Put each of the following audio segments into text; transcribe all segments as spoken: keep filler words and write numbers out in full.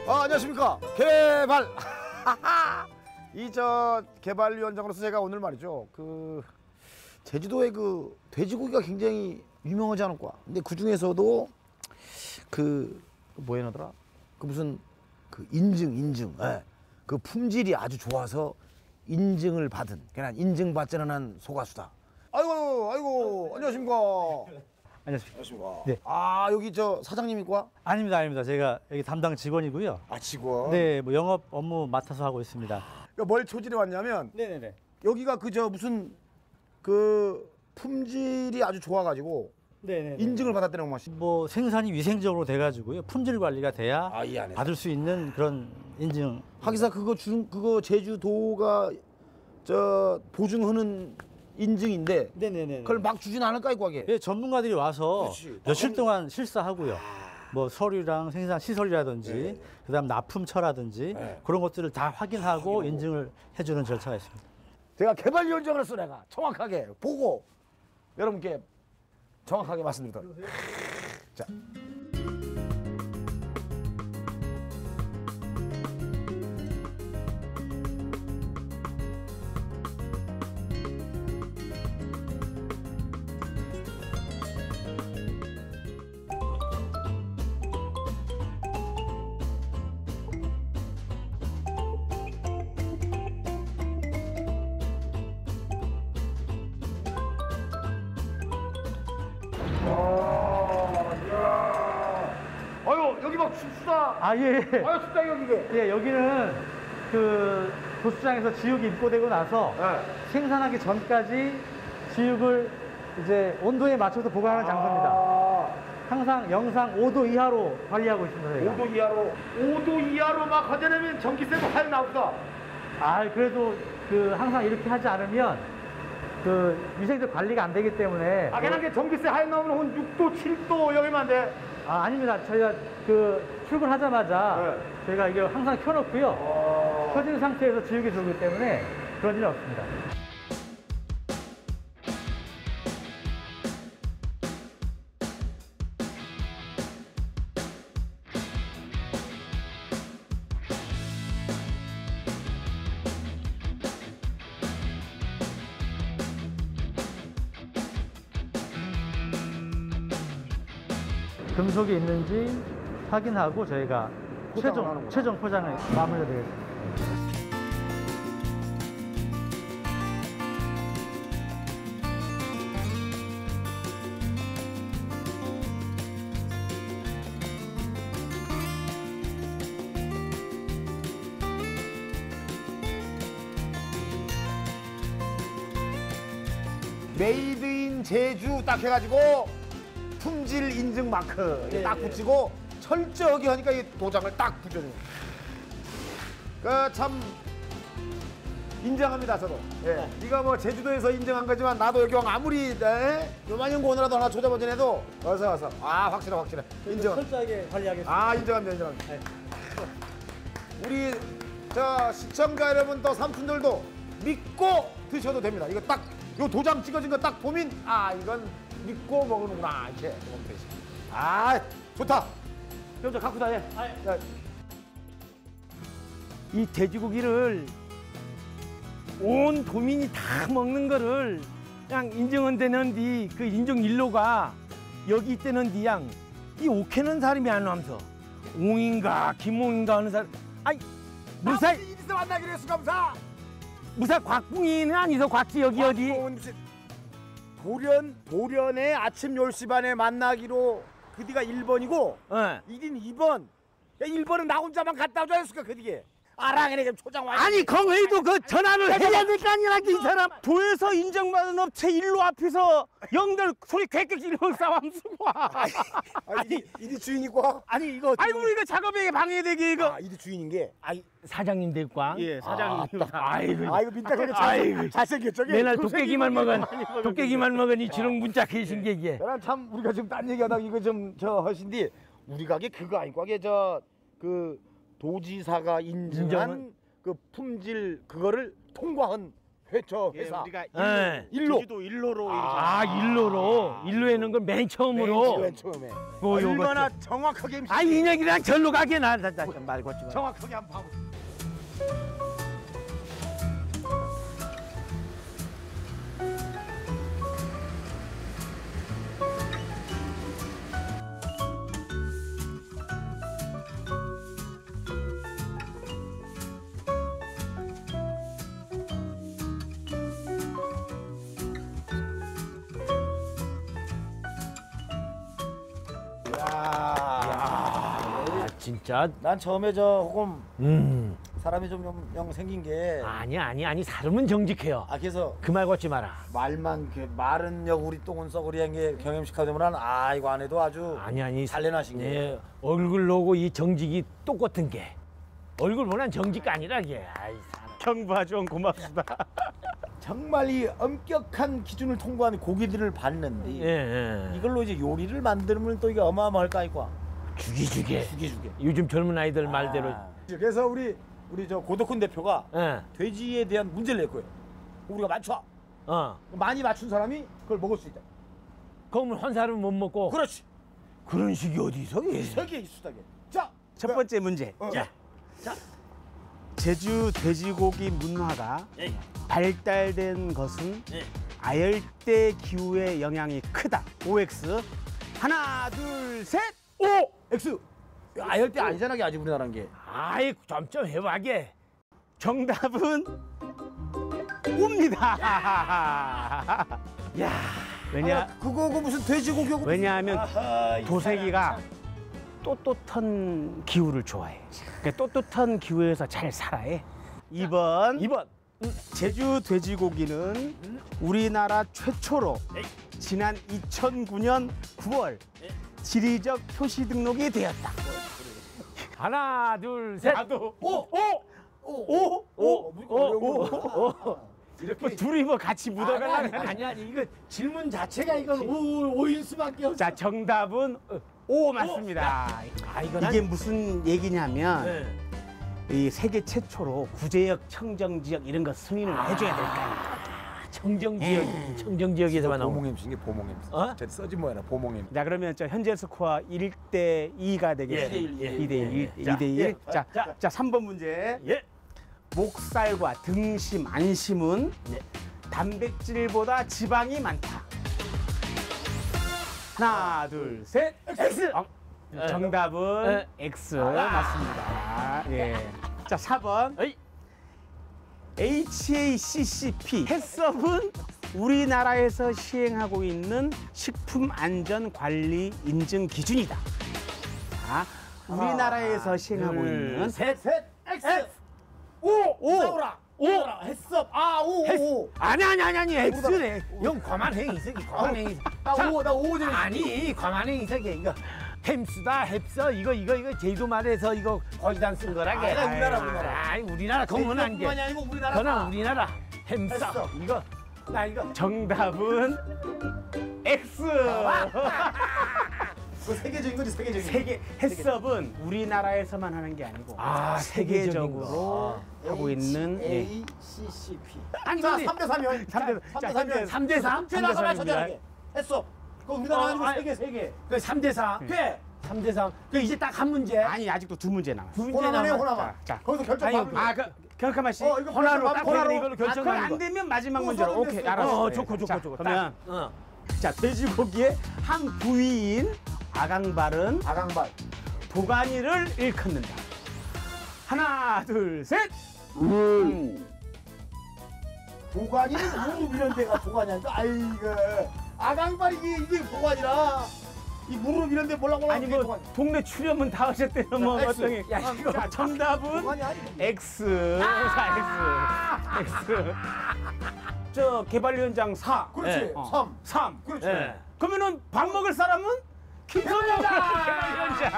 아, 안녕하십니까. 개발. 이 저 개발위원장으로서 제가 오늘 말이죠. 그 제주도의 그 돼지고기가 굉장히 유명하지 않을까. 근데 그 중에서도 그 뭐에 나더라? 그 무슨 그 인증 인증. 예. 그 품질이 아주 좋아서 인증을 받은, 그냥 인증받지 않은 소가수다. 아이고, 아이고, 안녕하십니까. 안녕하십니까. 네. 아, 여기 저 사장님이과? 아닙니다, 아닙니다. 제가 여기 담당 직원이고요. 아, 직원? 네, 뭐 영업 업무 맡아서 하고 있습니다. 그러니까 뭘 초질해 왔냐면, 네네네. 여기가 그 저 무슨 그 품질이 아주 좋아가지고 네네. 인증을 받았다는 것만. 뭐 생산이 위생적으로 돼가지고요. 품질 관리가 돼야 아, 이 안에 받을 수 있는 그런 인증. 하기사 그거 주 그거 제주도가 저 보증하는 인증인데. 네네네. 그걸 막 주진 않을까 이거 하게. 예, 전문가들이 와서 그렇지. 며칠 동안 실사하고요. 뭐 서류랑 생산 시설이라든지, 네. 그다음 납품처라든지 네. 그런 것들을 다 확인하고 인증을 해주는 절차가 있습니다. 제가 개발위원장으로서 내가 정확하게 보고 여러분께 정확하게 말씀드리도록. 자. 아유, 여기 막 춥다. 아 예. 아유, 춥다 여기 이게. 예, 여기는 그 도수장에서 지육이 입고되고 나서 네. 생산하기 전까지 지육을 이제 온도에 맞춰서 보관하는 장소입니다. 아, 항상 영상 오 도 이하로 관리하고 있습니다. 저희가. 오 도 이하로. 오 도 이하로 막 하자면 전기세가 확 나온다. 아, 그래도 그 항상 이렇게 하지 않으면 그 위생적 관리가 안 되기 때문에. 아, 그냥 게 전기세 하이 나오면 한 육 도, 칠 도 여기만 돼. 아, 아닙니다. 저희가 그 출근하자마자 네. 저희가 이게 항상 켜놓고요. 어... 켜진 상태에서 지육이 들어오기 때문에 그런 일은 없습니다. 금속이 있는지 확인하고 저희가 최종, 하는구나. 최종 포장을 마무리해드리겠습니다. 메이드 인 제주 딱 해가지고 품질 인증 마크 네, 딱 네. 붙이고 철저하게 하니까 이 도장을 딱 붙여줘요. 그 참 인정합니다 저도. 예. 네. 네가 뭐 제주도에서 인정한 거지만 나도 여기 아무리 에? 요만한 거 오늘라도 하나 조잡아전해도 어서 와서 아 확실해 확실해 인정. 철저하게 관리하겠습니다. 아 인정합니다 인정합니다. 네. 우리 저 시청자 여러분 또 삼촌들도 믿고 드셔도 됩니다. 이거 딱 요 도장 찍어진 거 딱 보면 아 이건 믿고 먹는구나 이렇게 보면 되지. 아 좋다. 그럼 저 갖고 다녀. 아, 예. 자, 이 돼지고기를 온 도민이 다 먹는 거를 그냥 인정은 되는디 그 인정 일로가 여기 있다는 디양 이 옥해는 사람이 안 와면서 옹인가 김옹인가 하는 사람 아이 무사 이리서 만나기로 했어 감사. 무사 곽붕이는 아니서 곽지 여기 어디 무슨 돌연 돌연에 아침 열 시 반에 만나기로 그 뒤가 일 번이고 어. 이딘 이 번. 야 일 번은 나 혼자만 갔다 오자 했을까 그 뒤에. 알아 그래 초장 와. 아니 거기도 그 전화를 해야 될 거 아니야 이 사람 도에서 인정받은 업체 일로 앞에서 영들 소리 객객 지르면 싸움 쓰고 와. 아니 이리 주인이고. 아니 이거 아이고 이거 작업에 방해되게 이거 아 이리 주인인 게. 아이 사장님 될꽝 예 사장님 아이고 아이고 민탁하게 아이고. 잘생겼죠. 맨날 도깨기만 먹은 도깨기만 먹은 이 주렁 문자 계신 게 이게 나는 참 우리가 지금 딴 얘기하다가 이거 좀 저 하신디 우리 가게 그거 아니고 하게 저 그 도지사가 인증한 인정은? 그 품질 그거를 통과한 회, 저 예, 회사. 우리가 예. 일로, 제주도 일로로 아, 일로로. 일로에 있는 걸 맨 처음으로. 맨 처음에. 뭐 요거. 얼마나 정확하게 임시 아, 인혁이랑 절로 가게 나. 나, 나, 말 걷지 마. 정확하게 한번 봐보. 아, 진짜. 난 처음에 저 혹은 음. 사람이 좀 영, 영 생긴 게. 아니, 아니, 아니. 사람은 정직해요. 아 그래서 그 말 걷지 마라. 말만 그 말은 여 우리 똥은 썩으리 한 게 경험식 하자면 아 이거 안 해도 아주 아니, 아니. 잘 내놔신 게. 예, 얼굴로고 이 정직이 똑같은 게. 얼굴보단 정직가 아니라 이게. 아이, 사람. 경부하죠. 고맙습니다. 정말 이 엄격한 기준을 통과한 고기들을 봤는데 예, 예. 이걸로 이제 요리를 만들면 또 이게 어마어마할까 이거. 죽이 죽이. 죽이 죽이. 요즘 젊은 아이들 말대로. 아. 그래서 우리 우리 저 고덕훈 대표가 예. 돼지에 대한 문제를 냈고요. 우리가 맞춰. 어. 많이 맞춘 사람이 그걸 먹을 수 있다. 그러면 한 사람은 못 먹고. 그렇지. 그런 식이 어디서? 예. 세계 이수다게. 자, 첫 번째 문제. 어. 자. 자. 제주 돼지고기 문화가 예. 발달된 것은 예. 아열대 기후의 영향이 크다. 오엑스. 하나, 둘, 셋. 오! X. 아열대 아니잖아, 이게 아직 우리나라는 게. 아이, 점점 해봐게. 정답은 옵니다. 야. 왜냐? 아, 그거 그 무슨 돼지고기하고 왜냐하면 아하, 이 도색이가 떳떳한 기후를 좋아해. 그러니까 떳떳한 기후에서 잘 살아해. 이 번 이 번. 제주 돼지고기는 우리나라 최초로 지난 이천구 년 구월 지리적 표시 등록이 되었다. 하나, 둘, 셋. 나도 오! 오! 오! 오! 오! 오! 오. 뭐 둘이 뭐 같이 묻어가려고 아니, 아니, 아니, 이거 질문 자체가 이건 오, 오일 수밖에 없어. 자, 정답은 오 맞습니다. 아, 이건 이게 무슨 얘기냐면 네. 이 세계 최초로 구제역, 청정지역 이런 거 승인을 해줘야 될 거 아닙니까? 청정 지역, 청정 지역에서만 나오는. 보몽 엠씨인 게 보몽 엠씨. 어? 저 써지 뭐야, 보몽 엠씨. 자, 그러면 저 현재 스코어 일 대 이가 되겠습니다. 예, 예, 예. 이 대 일, 자, 이 대 일. 예. 자, 자. 자, 삼 번 문제. 예. 목살과 등심, 안심은 네. 단백질보다 지방이 많다. 하나, 둘, 셋. X. 어, 정답은 예. X 맞습니다. 예. 자, 사 번. 어이. 에이치에이씨씨피 해썹은 우리나라에서 시행하고 있는 식품안전관리 인증 기준이다. 자, 우리나라에서 시행하고 있는 셋. 셋, X. 오! 오! 싸우라. 오. 했어. 아, 오, 오, 오. 아니, 아니, 아니, 아니, X네. 형, 과만행 이석이, 과만행 이석. 나 오, 나 오. 아니, 과만행 이석이 이거. 햄스다, 햅서 이거 이거 이거 제주도 말에서 이거 거기다 쓴 거라게. 아, 우리나라, 우리나라. 아이, 우리나라 그건 안 돼. 뿐만이 아니고 우리나라. 그건 우리나라 햄스. 햄스터. 이거 나 이거 정답은 X. 그 세계적인 거지, 세계적인. 세계 해썹은 우리나라에서만 하는 게 아니고 아, 세계적으로 하고 있는 예. 에이치씨피. 아니 자, 근데 삼 대 삼이요. 삼 대- 자, 삼 대 삼이요. 삼 대 삼? 쟤 나가 삼 대 맞춰줘야 돼. 했어. 그거 우리나라 어, 아니고 아니. 세계, 세계. 그 삼 대 사. 돼. 삼 대 삼. 그 이제 딱 한 문제. 아니 아직도 두 문제 남았어. 두 문제 호나만 해요, 남았. 호나만. 자, 자. 거기서 결정 아니, 받는 아, 그 경카마 씨. 어, 이거 호나로 결정 딱 받고 해서 호나로. 이걸로 아, 그건 결정하는 안 거. 되면 마지막 또 문제로. 서른 오케이, 됐어. 알았어. 어, 좋고 좋고 자, 좋고. 그러면 딱. 어. 자, 돼지고기의 한 부위인 아강발은 아강발. 도가니를 일컫는다. 하나, 둘, 셋. 도가니는 무릎 이런 데가 도가니 아니까 아이고 아강발이 이게 이게 도가니라 이 무릎 이런 데 몰라 몰라 아니 뭐 동네 출연문 다 하셨대요. 뭐 X. 어떤 게. 야, 이거. 자, 정답은 도가니 아니 X. 자, X. X. 저 개발위원장 사. 그렇지 네. 어. 삼 삼. 그렇지 네. 그러면은 밥 먹을 사람은 김성현 개발위원장.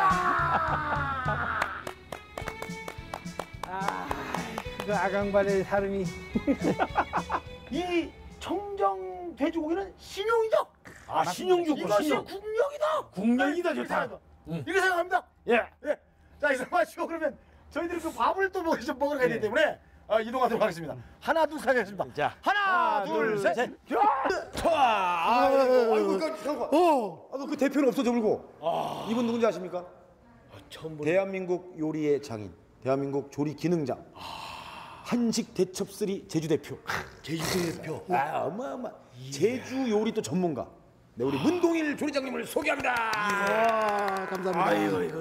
아, 그 아강발의 사람이 이 청정 돼지고기는 신용이죠 아, 신용주고 이것이 신용. 국력이다 국력이다, 이렇게 좋다. 생각합니다. 응. 이렇게 생각합니다 예. 예. 자 이제 마시고 그러면 저희들이 그 밥을 또 먹, 좀 먹으러 가야 되기 때문에 아, 이동하도록 하겠습니다. 하나 둘 셋 하겠습니다. 자, 하나, 하나, 둘, 둘, 셋. 셋. 자, 아이고, 아이고, 이거 잠깐. 어, 아, 그 대표는 없어져 물고. 이분 누군지 아십니까? 처음 보는. 대한민국 요리의 장인, 대한민국 조리 기능장, 한식 대첩쓰리 제주 대표. 제주 대표. 아, 어마어마. 제주 요리 또 전문가. 네, 우리 문동일 조리장님을 소개합니다. 아, 감사합니다. 아이고 이거.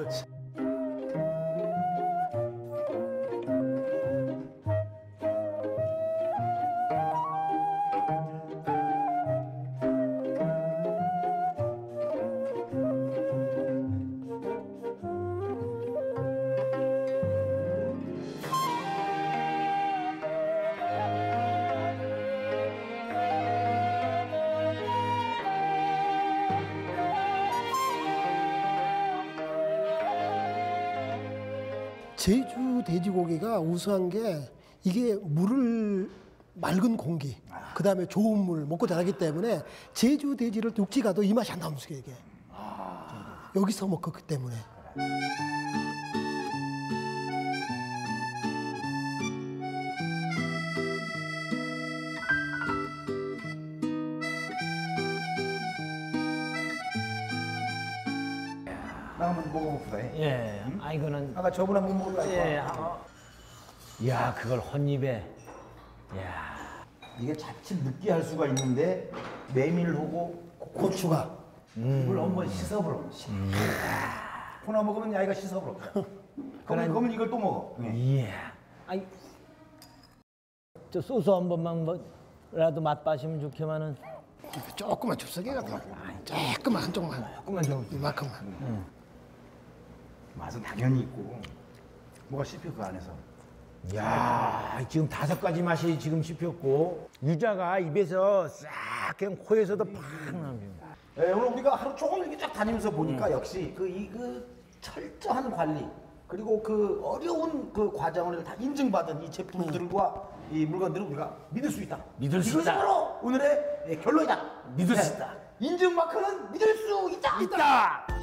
제주 돼지고기가 우수한 게 이게 물을 맑은 공기, 그 다음에 좋은 물 먹고 자라기 때문에 제주 돼지를 육지 가도 이 맛이 안 나오는 거예요, 이게. 여기서 먹었기 때문에. 나 한번 먹어봅시다. 예. 아 이거는 아까 저분 한번 먹어봐. 예. 아, 야 그걸 혼입에. 야. 이게 자칫 느끼할 수가 있는데 메밀하고 고추가. 이걸 한번 씻어보러. 코나 먹으면 야이가 씻어보러. 그러면, 그러면 이걸 또 먹어. 예. 아이. 저 소스 한 번만 뭐라도 맛봐시면 좋게만은. 조금만 줍석이 갖다. 조금만 한쪽만. 조금만 좀. 이만큼만. 맛은 당연히 있고 뭐가 씹혀 그 안에서. 야, 지금 다섯 가지 맛이 지금 씹혔고 유자가 입에서 싹 그냥 코에서도 팍 나옵니다. 네, 오늘 우리가 하루 종일 이렇게 쫙 다니면서 보니까 역시 그 이 그 철저한 관리 그리고 그 어려운 그 과정을 다 인증받은 이 제품들과 이 물건들을 우리가 믿을 수 있다. 믿을 수 이것이 있다. 바로 오늘의 네, 결론이다. 믿을 수 있다. 인증 마크는 믿을 수 있다. 있다.